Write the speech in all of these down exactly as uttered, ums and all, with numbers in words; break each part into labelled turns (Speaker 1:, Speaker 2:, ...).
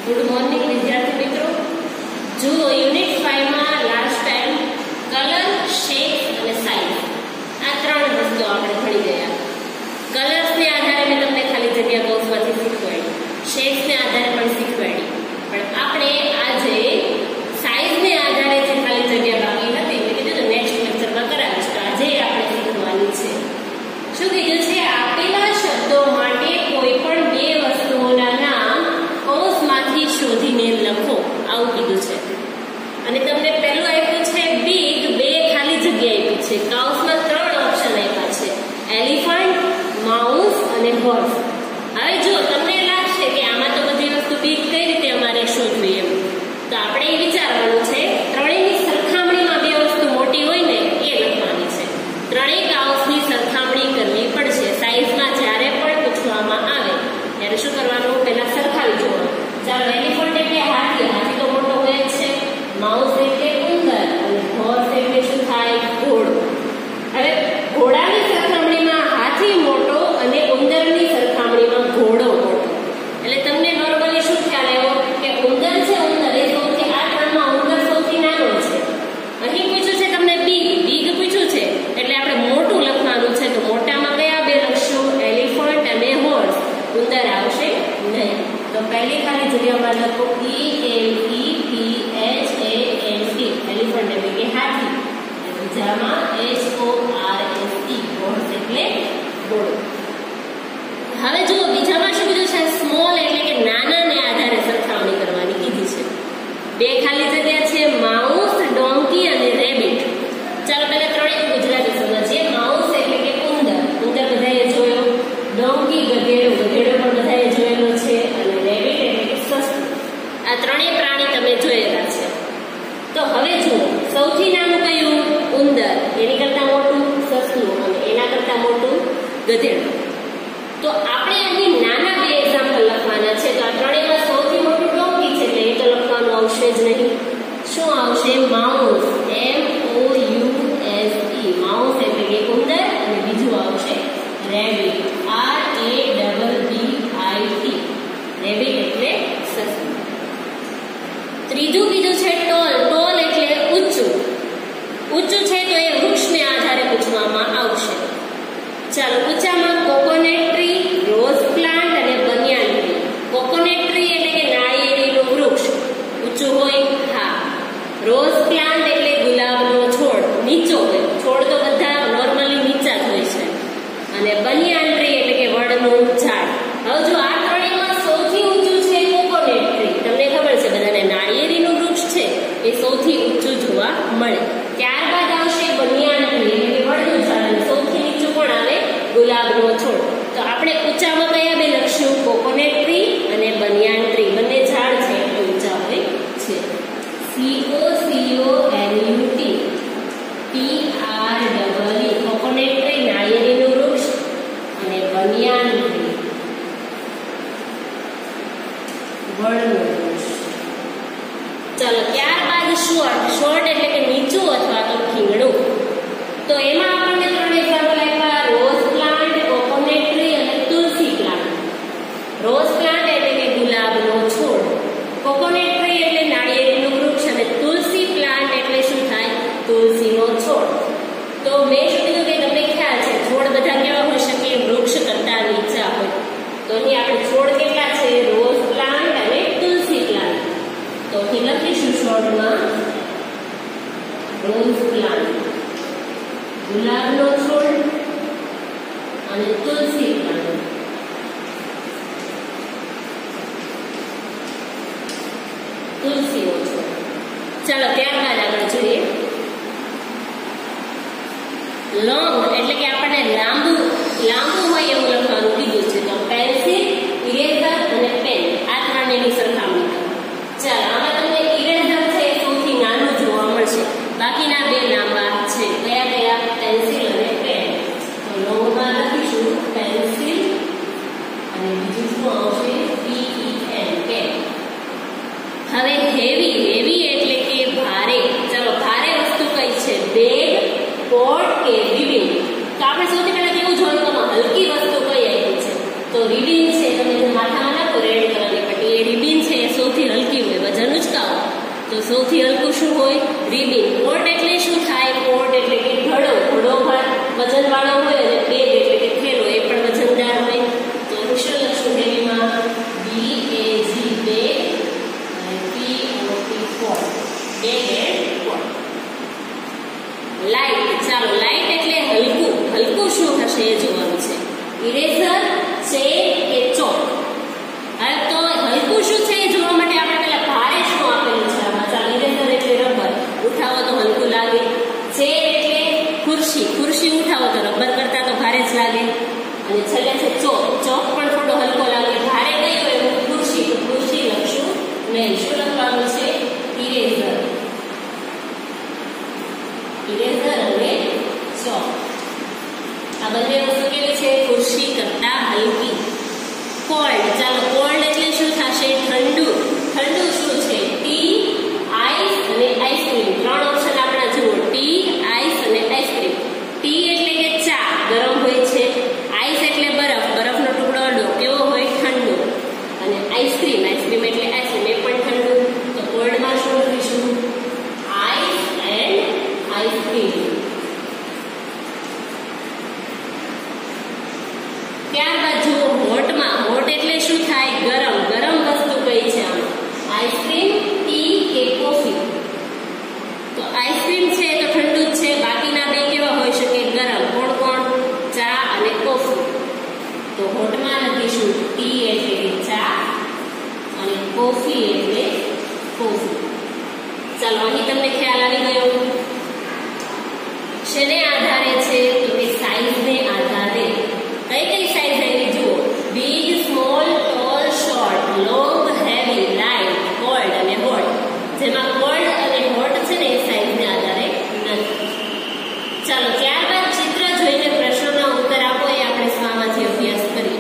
Speaker 1: Good morning વિદ્યાર્થી મિત્રો. જુઓ યુનિટ ફાઈવ માં લાસ્ટ ટાઈમ કલર, શેપ અને સાઇઝ આ ત્રણ વસ્તુઓ આપણે ભણી ગયા. કલર્સને આધારે મેં તમને ખાલી જગ્યા બોક્સમાંથી શીખવાડી, શેપ્સને આધારે પણ શીખવાડી, પણ આપણે આજે સાઇઝને આધારે જે ખાલી જગ્યા બાકી હતી મેં કીધું નેક્સ્ટ લેક્ચરમાં કરાવીશ. તો આજે આપણે શીખવાની છે. શું કીધું છે? આપેલા શબ્દો માટે કોઈ પણ બે વસ્તુઓના નામ કૌંસમાંથી શોધીને લખો, આવું કીધું છે. અને તમને પહેલું આપ્યું છે બિગ, બે ખાલી જગ્યા આપી છે. કૌંસમાં ત્રણ ઓપ્શન આપ્યા છે, એલિફન્ટ, માઉસ અને હોર્સ. હવે જો તમને લાગશે કે આમાં તો બધી વસ્તુ બિગ કઈ રીતે અમારે શોધવી એમ, તો આપણે એ વિચારવાનું છે ત્રણેયની સરખામણીમાં બે વસ્તુ મોટી હોય ને એ લખવાની છે. ત્રણેય કૌંસની સરખામણી કરવી પડશે. સાઈઝમાં જ્યારે પણ પૂછવામાં આવે ત્યારે શું કરવાનું? પહેલા સરખાવી જોવાનું. ચાલો, એલિફન્ટ એટલે હાથી, હાથી તો મોટો હોય જ છે. માઉસ એટલે ઉંદર અને હોર્સ એટલે શું થાય? ઘોડો. હવે ઘોડાની સરખામણીમાં હાથી મોટો અને ઉંદરની સરખામણીમાં ઘોડો મોટો. એટલે તમને નોર્મલી શું ખ્યાલ આવ્યો કે ઉંદર છે, ઉંદર એ સૌથી આ ત્રણમાં ઉંદર સૌથી નાનો છે. અહીં પૂછ્યું છે તમને બિગ, બિગ પૂછ્યું છે એટલે આપણે મોટું લખવાનું છે. તો મોટામાં કયા બે લખશું? એલિફન્ટ અને હોર્સ. ઉંદર આવશે નહીં. તો પહેલી ખાલી જગ્યામાં લખો E L E P H A N T, elephant એટલે કે હાથી. બીજામાં H O R S E, horse એટલે ઘોડો. હવે જુઓ બીજામાં શું કીધું છે? સ્મોલ એટલે કે નાનાને આધારે સરખામણી કરવાની કીધી છે. બે ખાલી જગ્યા છે, માઉસ, ડોંકી અને રેબિટ. ચાલો પહેલા ત્રણેય ગુજરાતી સમજીએ. માઉસ એટલે કે ઉંદર, ઉંદર બધાએ જોયો. ડોંકી ગધેડો, ગધેડો પણ બધાએ જોયેલો છે. અને રેબિટ એટલે કે સસલું. આ ત્રણેય પ્રાણી તમે જોયેલા છે. તો હવે જુઓ સૌથી નાનું કયું? ઉંદર. એની કરતા મોટું સસલું અને એના કરતા મોટું ગધેડું. તો આપણે અહીં નાના બે એક્ઝામ્પલ લખવાના છે. તો આ ત્રણેયમાં સૌથી મોટું ડોંકી છે એટલે એ તો લખવાનું આવશે જ નહીં. શું આવશે? Mouse, M O U S E, mouse એટલે કે ઉંદર. અને બીજું આવશે rabbit, R A double B I T, rabbit એટલે સસલું. ત્રીજું કીધું છે ટોલ, ટોલ એટલે ઊંચું. ઊંચું છે તો એ વૃક્ષને આધારે પૂછવામાં આવશે. ચાલો, ઊંચામાં કોકોનટ ટ્રી, રોઝ પ્લાન્ટ અને બનિયાન ટ્રી. કોકોનટ ટ્રી એટલે કે નાળિયેરીનું વૃક્ષ, ઊંચું હોય. હા. રોઝ પ્લાન્ટ એટલે ગુલાબનો છોડ, નીચો હોય. છોડ તો બધા નોર્મલી નીચા જ હોય છે. અને બનિયાન ટ્રી એટલે કે વડનું ઝાડ. હવે જો આ ત્રણેયમાં સૌથી ઊંચું છે કોકોનટ ટ્રી. તમને ખબર છે બધાને નાળિયેરીનું વૃક્ષ છે એ સૌથી ઊંચું જોવા મળે. ત્યારબાદ આવશે બનિયાન ટ્રી એટલે કે વડનું ઝાડ. અને સૌથી નીચું પણ આવે ગુલાબનો છોડ. તો આપણે ઊંચામાં કયા બે લખશું? કોકોનટ ટ્રી અને બનિયાન ટ્રી. બંને ઝાડ છે એટલે ઊંચા હોય છે. C O C O N U T, P R double E, coconut tree નાળિયેરીનું વૃક્ષ અને બનિયાન ટ્રી વડનું વૃક્ષ. ચાલો, ત્યારબાદ શોર્ટ, શોર્ટ એટલે કે નીચું અથવા તો ખીંગણું. તો એમાં આપણને ત્રણ એક્ઝામ્પલ આપ્યા, રોઝ પ્લાન્ટ, કોકોનટ ટ્રી અને તુલસી પ્લાન્ટ. રોઝ પ્લાન્ટ એટલે કે ગુલાબનો છોડ, કોકોનટ ટ્રી એટલે નાળિયેરીનું વૃક્ષ અને તુલસી પ્લાન્ટ એટલે શું થાય? તુલસીનો છોડ. તો મેં શું કીધું કે તમને ખ્યાલ છે છોડ બધા કેવા હોઈ શકે? વૃક્ષ કરતા નીચા હોય. તો અહીં આપણે છોડ કેટલા છે? રોઝ પ્લાન્ટ અને તુલસી પ્લાન્ટ. તો અહીં લખીશું શોર્ટમાં રોઝ પ્લાન્ટ, ગુલાબનો છોડ અને તુલસી પ્લાન્ટ. તુલસીનો છોડ. ચાલો, ત્યારબાદ આગળ જોઈએ. લોંગ એટલે કે આપણને લાંબુ લાંબુ હોય એવું લખવાનું કીધું છે. તો પેન્સિલ, ઇરેઝર અને પેન આ ત્રણેયની સરખામણી કરો. ચાલો, આમાં તમને ઇરેઝર છે એ સૌથી નાનું જોવા મળશે. બાકીના બે લાંબા છે. કયા કયા? પેન્સિલ અને પેન. તો લોંગમાં લખીશું પેન્સિલ અને બીજું શું આવશે? P E N, pen. હવે હેવી, હેવી એટલે કે ભારે. ચાલો, ભારે વસ્તુ કઈ છે? બેગ, પોટ કે વિવિંગ. ઇરેઝર છે કે ચોક? હવે તો હલકું શું છે એ જોવા માટે આપણે પહેલા ભારે શું આપેલું છે આમાં? ચાલો, ઇરેઝર એટલે રબર, ઉઠાવો તો હલકું લાગે. છે એટલે ખુરશી, ખુરશી ઉઠાવો તો રબર કરતા તો ભારે જ લાગે. અને છેલ્લે છે ચોક, ચોક પણ થોડો હલકો લાગે. ભારે કઈ હોય? ખુરશી, તો ખુરશી લખશું નહીં. શું લખવાનું છે? ઇરેઝર. ઇરેઝર અને ચોક. આ બંને વસ્તુ કેવી છે? ખુરશી કરતા હલકી. કોલ્ડ, ચાલો કોલ્ડ એટલે શું થશે? ઠંડુ. ઠંડુ શું છે? ટી, આઈસ અને આઈસ્ક્રીમ. ત્રણ ઓપ્શન આપણા જુઓ, ટી, આઈસ અને આઈસ્ક્રીમ. ટી એટલે કે ચા, ગરમ હોય છે. આઈસ એટલે બરફ, બરફનો ટુકડો અડો, કેવો હોય? ઠંડુ. અને આઈસ્ક્રીમ, આઈસ્ક્રીમ એટલે આઈસ્ક્રીમ, એ પણ ઠંડુ. તો કોલ્ડમાં શું લખીશું? Ice and ice cream. ત્યારબાદ જુઓ હોટમાં. હોટ એટલે શું થાય? ગરમ. ગરમ વસ્તુ કઈ છે આમાં? આઈસ્ક્રીમ, ટી કે કોફી? તો આઈસ્ક્રીમ છે તો ઠંડુ જ છે. બાકીના બે કેવા હોઈ શકે? ગરમ. કોણ કોણ? ચા અને કોફી. તો હોટમાં લખીશું ટી એટલે કે ચા અને કોફી એટલે કોફી. ચાલો, અહીં તમને ખ્યાલ આવી ગયો. શેને આધારે છે? તો કે સાઈઝને આધારે. કઈ કઈ સાઈઝ આવી જુઓ? Big, small, tall, short, long, heavy, light, cold અને હોટ. જેમાં કોલ્ડ અને હોટ છે ને એ સાઈઝને આધારે નથી. ચાલો, ત્યારબાદ ચિત્ર જોઈને પ્રશ્નોના ઉત્તર આપો, એ આપણે સ્વામાંથી અભ્યાસ કરીએ.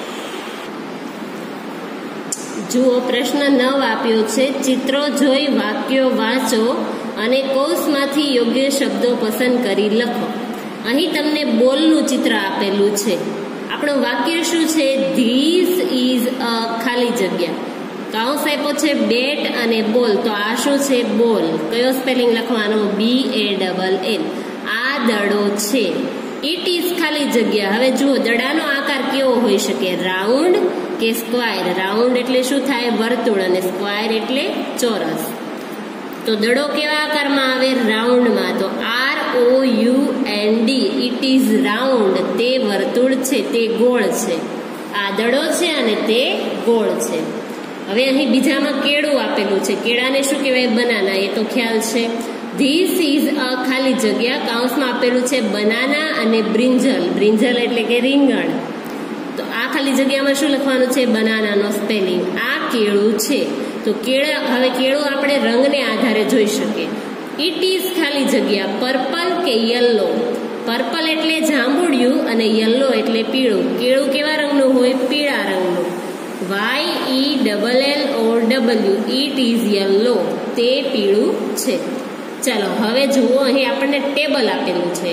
Speaker 1: જુઓ, પ્રશ્ન નવ આપ્યો છે. ચિત્રો જોઈ વાક્યો વાંચો અને કૌંસમાંથી યોગ્ય શબ્દો પસંદ કરી લખો. અહીં તમને બોલનું ચિત્ર આપેલું છે. આપણું વાક્ય શું છે? ધીસ ઇઝ અ ખાલી જગ્યા. કૌંસ આપ્યો છે બેટ અને બોલ. તો આ શું છે? બોલ. કયો સ્પેલિંગ લખવાનો? B A double L. આ દડો છે. ઇટ ઇઝ ખાલી જગ્યા. હવે જુઓ, દડાનો આકાર કેવો હોઈ શકે? રાઉન્ડ કે સ્ક્વાયર? રાઉન્ડ એટલે શું થાય? વર્તુળ. અને સ્ક્વાયર એટલે ચોરસ. તો દડો કેવા આકારમાં આવે? રાઉન્ડમાં. તો R O U N D. It is round. તે વર્તુળ છે, તે ગોળ છે. આ દડો છે અને તે ગોળ છે. હવે અહીં બીજામાં કેળું આપેલું છે. કેળાને શું કહેવાય? બનાના. એ તો ખ્યાલ છે. ધીસ ઇઝ અ ખાલી જગ્યા. કૌંસમાં આપેલું છે બનાના અને બ્રિંજલ. બ્રિંજલ એટલે કે રીંગણ. તો આ ખાલી જગ્યામાં શું લખવાનું છે? બનાનાનો સ્પેલિંગ. આ કેળું છે. તો કેળા, હવે કેળું આપણે રંગને આધારે જોઈ શકીએ. ઇટ ઇઝ ખાલી જગ્યા પર્પલ કે યલો? પર્પલ એટલે જાંબુડિયું અને યલો એટલે પીળું. કેળું કેવા રંગનું હોય? પીળા રંગનું. Y E double L O W. It is yellow. તે પીળું છે. ચાલો, હવે જુઓ, અહીં આપણને ટેબલ આપેલું છે.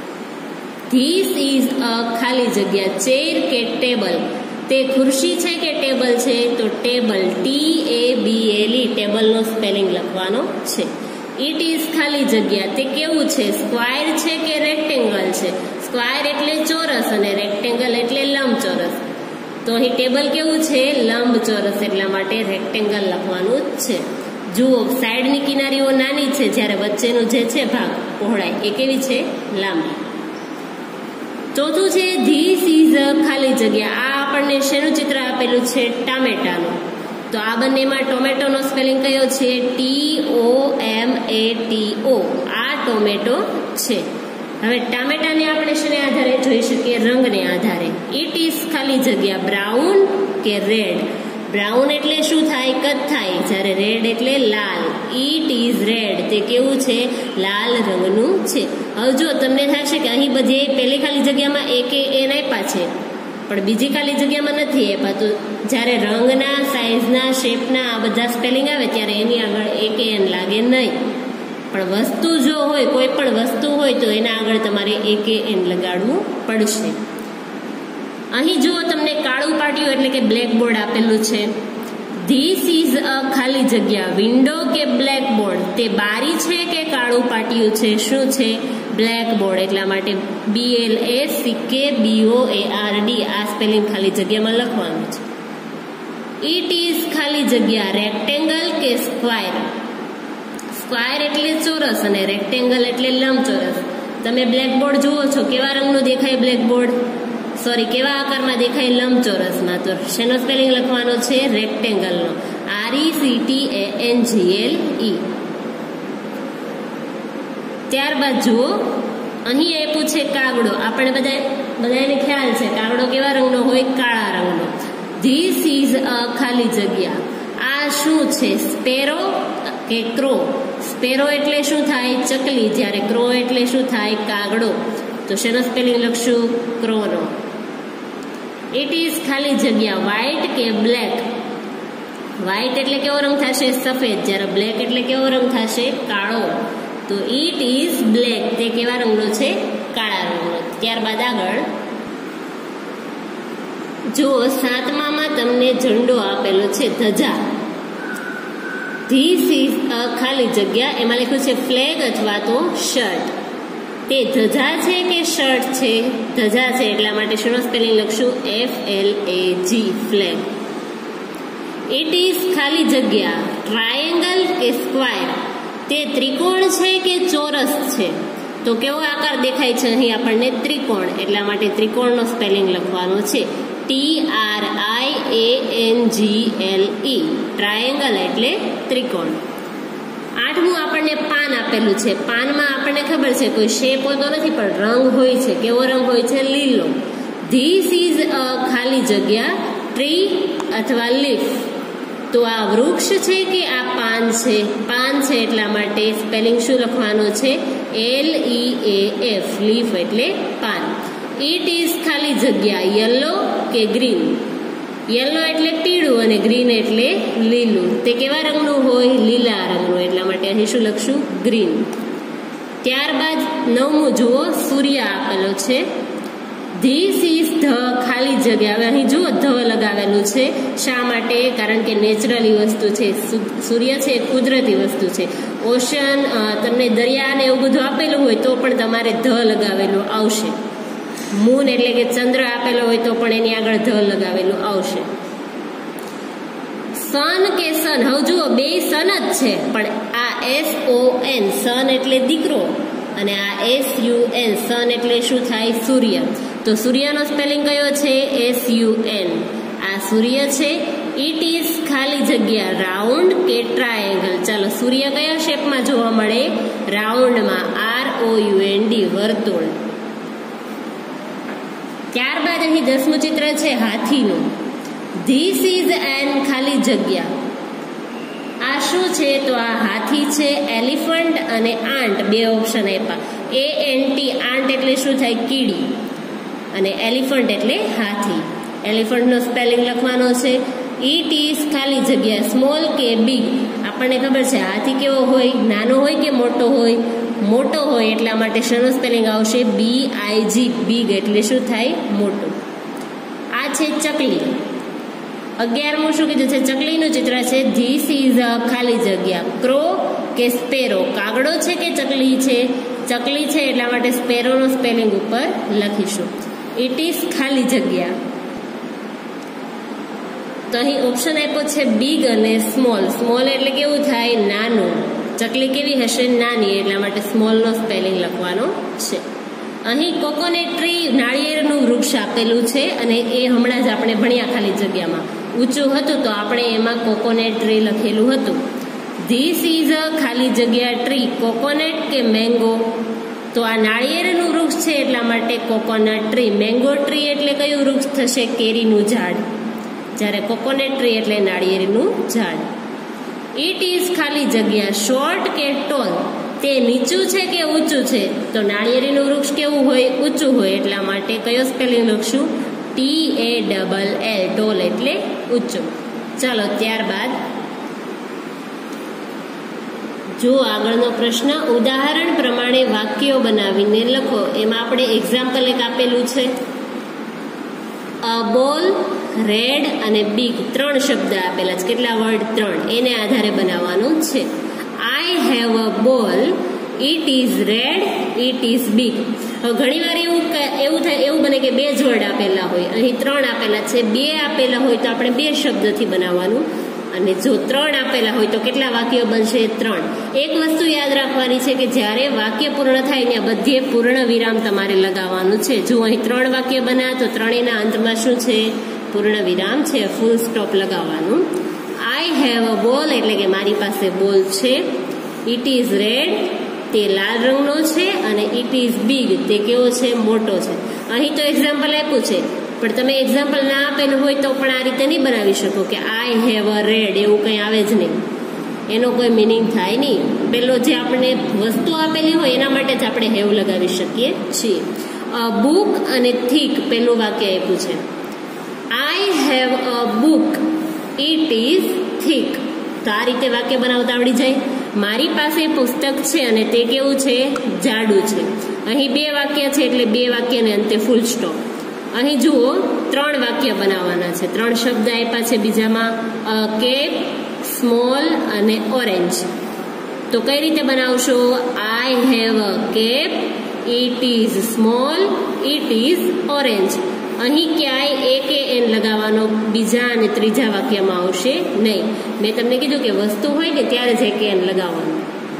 Speaker 1: ધીસ ઇઝ અ ખાલી જગ્યા ચેર કે ટેબલ? તે ખુરશી છે કે ટેબલ છે? તો table. T A B L E. ટેબલનો સ્પેલિંગ લખવાનો છે. ઇટ ઇઝ ખાલી જગ્યા તે કેવું છે? સ્ક્વાયર છે કે રેક્ટેંગલ છે? સ્ક્વાયર એટલે ચોરસ અને રેક્ટેંગલ એટલે લંબચોરસ. તો અહીં ટેબલ કેવું છે? લંબચોરસ. એટલા માટે રેક્ટેંગલ લખવાનું જ છે. જુઓ, સાઈડની કિનારીઓ નાની છે, જ્યારે વચ્ચેનું જે છે ભાગ પહોળાઈ એ કેવી છે? લાંબી. ચોથું છે ધીસ ઇઝ અ ખાલી જગ્યા. આ આપણને શેનું ચિત્ર આપેલું છે? ટામેટાનું. તો આ બંનેમાં ટોમેટોનો સ્પેલિંગ કયો છે? T O M A T O. આ ટોમેટો છે. હવે ટામેટાને આપણે શેને આધારે જોઈ શકીએ? રંગને આધારે. ઇટ ઇઝ ખાલી જગ્યા બ્રાઉન કે રેડ? બ્રાઉન એટલે શું થાય? કથ્થાઈ. જ્યારે રેડ એટલે લાલ. It is red. તે કેવું છે? લાલ રંગનું છે. હવે જો તમને થશે કે અહીં બધી પહેલી ખાલી જગ્યામાં એક એન આપ્યા છે, પણ બીજી ખાલી જગ્યામાં નથી આપ્યા. તો જ્યારે રંગના, સાઈઝના, શેપના આ બધા સ્પેલિંગ આવે ત્યારે એની આગળ એક એન લાગે નહીં. પણ વસ્તુ જો હોય, કોઈ પણ વસ્તુ હોય તો એના આગળ તમારે એક એન લગાડવું પડશે. અહીં જુઓ, તમને કાળું પાટિયું એટલે કે બ્લેકબોર્ડ આપેલું છે. ધીસ ઇઝ અ ખાલી જગ્યા વિન્ડો કે બ્લેકબોર્ડ? તે બારી છે કે કાળું પાટિયું છે? શું છે? બ્લેકબોર્ડ. એટલા માટે B L A C K B O A R D આ સ્પેલિંગ ખાલી જગ્યામાં લખવાનું છે. ઇટ ઇઝ ખાલી જગ્યા રેક્ટેંગલ કે સ્ક્વાયર? સ્ક્વાયર એટલે ચોરસ અને રેક્ટેંગલ એટલે લંબચોરસ. તમે બ્લેકબોર્ડ જુઓ છો, કેવા રંગનું દેખાય બ્લેકબોર્ડ? સોરી કેવા આકારમાં દેખાય? લંબચોરસમાં. તો શેનો સ્પેલિંગ લખવાનો છે? રેક્ટેંગલનો. R E C T A N G L E. ત્યારબાદ જુઓ, અહીં આપ્યું છે કાગડો. આપણે બધા બધાને ખ્યાલ છે કાગડો કેવા રંગનો હોય? કાળા રંગનો. ધીસ ઇઝ અ ખાલી જગ્યા. આ શું છે? સ્પેરો કે ક્રો? સ્પેરો એટલે શું થાય? ચકલી. જ્યારે ક્રો એટલે શું થાય? કાગડો. તો શેનો સ્પેલિંગ લખશું? ક્રોનો. ઇટ ઇઝ ખાલી જગ્યા વ્હાઇટ કે બ્લેક? વ્હાઇટ એટલે કેવો રંગ થશે? સફેદ. જ્યારે બ્લેક એટલે કેવો રંગ થશે? કાળો. તો ઇટ ઇઝ બ્લેક. તે કેવા રંગનો છે? કાળા રંગનો. ત્યારબાદ આગળ જો સાતમામાં તમને ઝંડો આપેલો છે, ધજા. ધીસ ઇઝ અ ખાલી જગ્યા. એમાં લખ્યું છે ફ્લેગ અથવા તો શર્ટ. તે ધજા છે કે શર્ટ છે? ધજા છે, એટલા માટે શેનો સ્પેલિંગ લખશું? F L A G, flag. It is ખાલી જગ્યા ટ્રાયેંગલ કે સ્ક્વાયર? તે ત્રિકોણ છે કે ચોરસ છે? તો કેવો આકાર દેખાય છે અહીં આપણને? ત્રિકોણ. એટલા માટે ત્રિકોણનો સ્પેલિંગ લખવાનો છે T R I A N G L E. Triangle એટલે ત્રિકોણ. આઠમું આપણને પાન આપેલું છે. પાનમાં આપણને ખબર છે કોઈ શેપ હોતો નથી, પણ રંગ હોય છે. કેવો રંગ હોય છે? લીલો. ધીસ ઇઝ અ ખાલી જગ્યા ટ્રી અથવા લીફ. તો આ વૃક્ષ છે કે આ પાન છે? પાન છે, એટલા માટે સ્પેલિંગ શું લખવાનો છે? L E A F. Leaf એટલે પાન. ઇટ ઇઝ ખાલી જગ્યા યલો કે ગ્રીન? યલો એટલે પીળું અને ગ્રીન એટલે લીલું. તે કેવા રંગનું હોય? લીલા રંગનું. એટલા માટે અહીં શું લખશું? ગ્રીન. ત્યારબાદ નવમું જુઓ, સૂર્ય આપેલો છે. ધીસ ઇઝ ધ ખાલી જગ્યા. હવે અહીં જુઓ ધ લગાવેલું છે. શા માટે? કારણ કે નેચરલી વસ્તુ છે. સૂર્ય છે એ કુદરતી વસ્તુ છે. ઓશન, તમને દરિયા ને એવું બધું આપેલું હોય તો પણ તમારે ધ લગાવેલું આવશે. મૂન એટલે કે ચંદ્ર આપેલો હોય તો પણ એની આગળ ધ લગાવેલું આવશે. સન કે સન? હવે જુઓ બે સન જ છે, પણ આ એસ ઓ એન સન એટલે દીકરો અને આ એસ યુ એન સન એટલે શું થાય? સૂર્ય. તો સૂર્યનો સ્પેલિંગ કયો છે? S U N. આ સૂર્ય છે. ઇટ ઇઝ ખાલી જગ્યા રાઉન્ડ કે ટ્રાયેંગલ? ચાલો, સૂર્ય કયા શેપમાં જોવા મળે? રાઉન્ડમાં. R O U N D, વર્તુળ. ત્યારબાદ અહીં દસમું ચિત્ર છે હાથીનું. ધીસ ઇઝ એન ખાલી જગ્યા. આ શું છે? તો આ હાથી છે. એલિફન્ટ અને આંટ બે ઓપ્શન આપ્યા. એ એન ટી, આંટ એટલે શું થાય? કીડી. અને એલિફન્ટ એટલે હાથી. એલિફન્ટનો સ્પેલિંગ લખવાનો છે ઇટ ઇઝ ખાલી જગ્યા સ્મોલ કે બિગ? આપણને ખબર છે હાથી કેવો હોય? નાનો હોય કે મોટો હોય? મોટો હોય. એટલા માટે શેનો સ્પેલિંગ આવશે? બી આઈ જી, બિગ એટલે શું થાય? મોટું. આ છે ચકલી. અગિયારમું શું કીધું છે? ચકલીનું ચિત્ર છે. ધીસ ઇઝ અ ખાલી જગ્યા ક્રો કે સ્પેરો? કાગડો છે કે ચકલી છે? ચકલી છે, એટલા માટે સ્પેરોનો સ્પેલિંગ ઉપર લખીશું. ઇટ ઇઝ ખાલી જગ્યા. તો અહીં ઓપ્શન આપ્યો છે બિગ અને સ્મોલ. સ્મોલ એટલે કેવું થાય? નાનું. ચકલી કેવી હશે? નાની. એટલા માટે સ્મોલનો સ્પેલિંગ લખવાનો છે. અહીં કોકોનેટ ટ્રી નાળિયેરનું વૃક્ષ આપેલું છે અને એ હમણાં જ આપણે ભણ્યા ખાલી જગ્યામાં. ઊંચું હતું તો આપણે એમાં કોકોનેટ ટ્રી લખેલું હતું. ધીસ ઇઝ અ ખાલી જગ્યા ટ્રી કોકોનેટ કે મેંગો? તો આ નાળિયેરનું વૃક્ષ છે એટલા માટે કોકોનટ ટ્રી. મેંગો ટ્રી એટલે કયું વૃક્ષ થશે? કેરીનું ઝાડ. જ્યારે કોકોનેટ ટ્રી એટલે નાળિયેરનું ઝાડ. ઇટ ઇઝ ખાલી જગ્યા શોર્ટ કે ટોલ? તે નીચું છે કે ઊંચું છે? તો નાળિયેરીનું વૃક્ષ કેવું હોય? ઊંચું હોય. એટલા માટે કયો સ્પેલિંગ લખશું? T A double L, tall એટલે ઊંચું. ચાલો, ત્યારબાદ જો આગળનો પ્રશ્ન ઉદાહરણ પ્રમાણે વાક્યો બનાવીને લખો. એમાં આપણે એક્ઝામ્પલ એક આપેલું છે. અ બોલ, રેડ અને બિગ ત્રણ શબ્દ આપેલા છે. કેટલા વર્ડ? ત્રણ. એને આધારે બનાવવાનું છે. I have a ball, it is red, it is big. ઘણી વાર એવું એવું થાય એવું બને કે બે જ વર્ડ આપેલા હોય. અહીં ત્રણ આપેલા છે. બે આપેલા હોય તો આપણે બે શબ્દથી બનાવવાનું અને જો ત્રણ આપેલા હોય તો કેટલા વાક્યો બનશે? ત્રણ. એક વસ્તુ યાદ રાખવાની છે કે જ્યારે વાક્ય પૂર્ણ થાય ત્યાં બધે પૂર્ણ વિરામ તમારે લગાવવાનું છે. જો અહીં ત્રણ વાક્ય બન્યા તો ત્રણેયના અંતમાં શું છે? પૂર્ણ વિરામ છે, ફૂલ સ્ટોપ લગાવવાનું. આઈ હેવ અ બોલ એટલે કે મારી પાસે બોલ છે. ઇટ ઇઝ રેડ તે લાલ રંગનો છે, અને ઇટ ઇઝ બિગ તે કેવો છે? મોટો છે. અહીં તો એક્ઝામ્પલ આપ્યું છે, પણ તમે એક્ઝામ્પલ ના આપેલું હોય તો પણ આ રીતે નહીં બનાવી શકો કે આઈ હેવ અ રેડ, એવું કંઈ આવે જ નહીં, એનો કોઈ મિનિંગ થાય નહીં. પેલો જે આપણે વસ્તુ આપેલી હોય એના માટે જ આપણે હેવ લગાવી શકીએ છીએ. અ બુક અને થીક પેલું વાક્ય આપ્યું છે. I have a book it is thick. તો આ રીતે વાક્ય બનાવતા આવડી જાય. મારી પાસે પુસ્તક છે અને તે કેવું છે? જાડું છે. અહીં બે વાક્ય છે એટલે બે વાક્યને અંતે ફૂલ સ્ટોપ. અહીં જુઓ ત્રણ વાક્ય બનાવવાના છે, ત્રણ શબ્દ આપ્યા છે બીજામાં, અ કેપ, સ્મોલ અને ઓરેન્જ. તો કઈ રીતે બનાવશો? I have a cap, it is small, it is orange. અહીં ક્યાંય એ કે એન લગાવવાનો બીજા અને ત્રીજા વાક્યમાં આવશે નહીં. મેં તમને કીધું કે વસ્તુ હોય ને ત્યારે જ એ કે એન લગાવવાનું.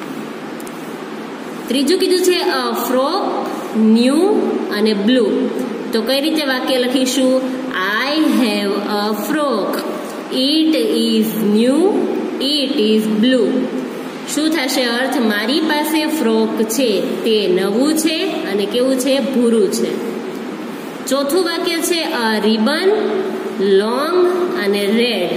Speaker 1: ત્રીજું કીધું છે અ ફ્રોક, ન્યૂ અને બ્લુ. તો કઈ રીતે વાક્ય લખીશું? I have a frock, it is new, it is blue. શું થશે અર્થ? મારી પાસે ફ્રોક છે, તે નવું છે અને કેવું છે? ભૂરું છે. ચોથું વાક્ય છે અ રિબન, લોંગ અને રેડ.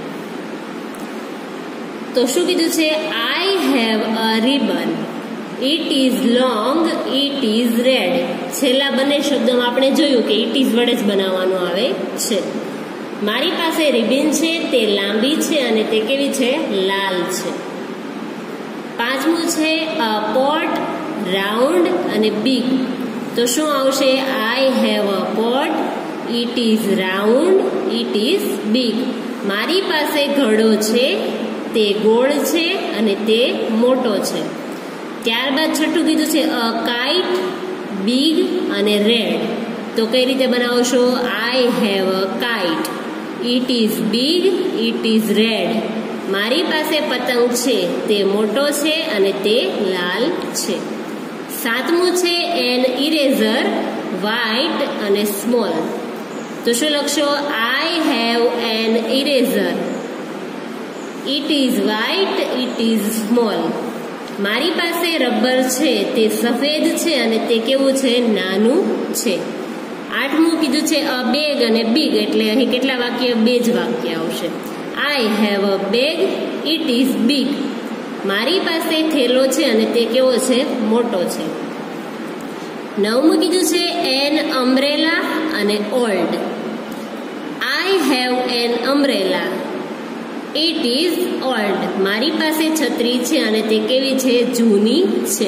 Speaker 1: તો શું કીધું છે? I have a ribbon, it is long, it is red. છેલ્લા બંને શબ્દોમાં આપણે જોયું કે ઇટ ઇઝ વડે જ બનાવવાનું આવે છે. મારી પાસે રિબન છે, તે લાંબી છે અને તે કેવી છે? લાલ છે. પાંચમું છે અ પોટ, રાઉન્ડ અને બિગ. તો શું આવશે? I have a pot, it is round, it is big. મારી પાસે ઘડો છે, તે ગોળ છે અને તે મોટો છે. ત્યારબાદ છઠ્ઠું કીધું છે અ કાઇટ, બિગ અને રેડ. તો કઈ રીતે બનાવશો? I have a kite, it is big, it is red. મારી પાસે પતંગ છે, તે મોટો છે અને તે લાલ છે. સાતમું છે એન ઇરેઝર, વ્હાઇટ અને સ્મોલ. તો શું લખશો? I have an eraser, it is white, it is small. મારી પાસે રબર છે, તે સફેદ છે અને તે કેવું છે? નાનું છે. આઠમું કીધું છે અ બેગ અને બિગ, એટલે અહીં કેટલા વાક્ય? બે જ વાક્ય આવશે. I have a bag, it is big. મારી પાસે થેલો છે અને તે કેવો છે? મોટો છે. નવમું કીધું છે એન અમ્બ્રેલા અને old. I have an umbrella, it is old. મારી પાસે છત્રી છે અને તે કેવી છે? જૂની છે.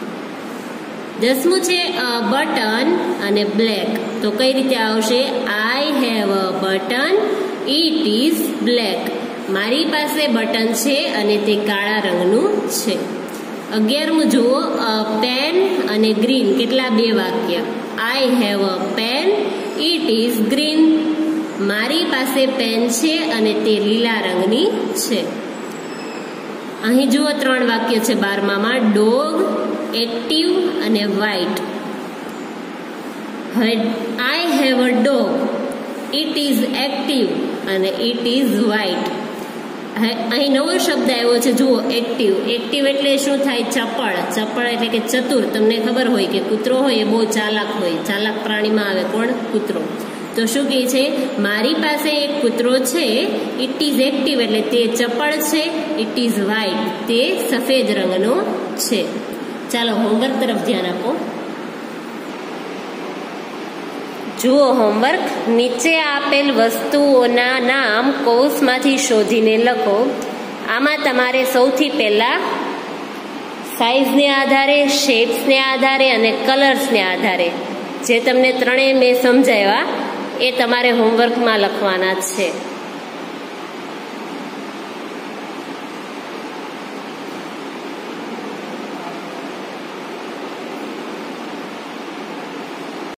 Speaker 1: દસમું છે અ બટન અને બ્લેક. તો કઈ રીતે આવશે? I have a button, it is black. મારી પાસે બટન છે અને તે કાળા રંગનું છે. અગિયારમું જુઓ અ પેન અને ગ્રીન. કેટલા? બે વાક્ય. I have a pen, it is green. મારી પાસે પેન છે અને તે લીલા રંગની છે. અહીં જુઓ ત્રણ વાક્ય છે બારમામાં, ડોગ, એક્ટિવ અને વ્હાઇટ. હવે I have a dog, it is active અને ઇટ ઇઝ વ્હાઇટ. અહીં નવો શબ્દ આવ્યો છે જુઓ, એક્ટિવ. એક્ટિવ એટલે શું થાય? ચપળ. ચપળ એટલે કે ચતુર. તમને ખબર હોય કે કૂતરો હોય એ બહુ ચાલાક હોય. ચાલાક પ્રાણીમાં આવે કોણ? કૂતરો. તો શું કહે છે? મારી પાસે એક કૂતરો છે, ઇટ ઇઝ એક્ટિવ એટલે તે ચપળ છે, ઇટ ઇઝ વ્હાઇટ તે સફેદ રંગનો છે. ચાલો હોમવર્ક તરફ ધ્યાન આપો. જુઓ હોમવર્ક. નીચે આપેલ વસ્તુઓના નામ કૌંસમાંથી શોધીને લખો. આમાં તમારે સૌથી પહેલા સાઇઝને આધારે, શેપ્સને આધારે અને કલર્સને આધારે જે તમને ત્રણેય મેં સમજાવ્યા એ તમારે હોમવર્કમાં લખવાના છે.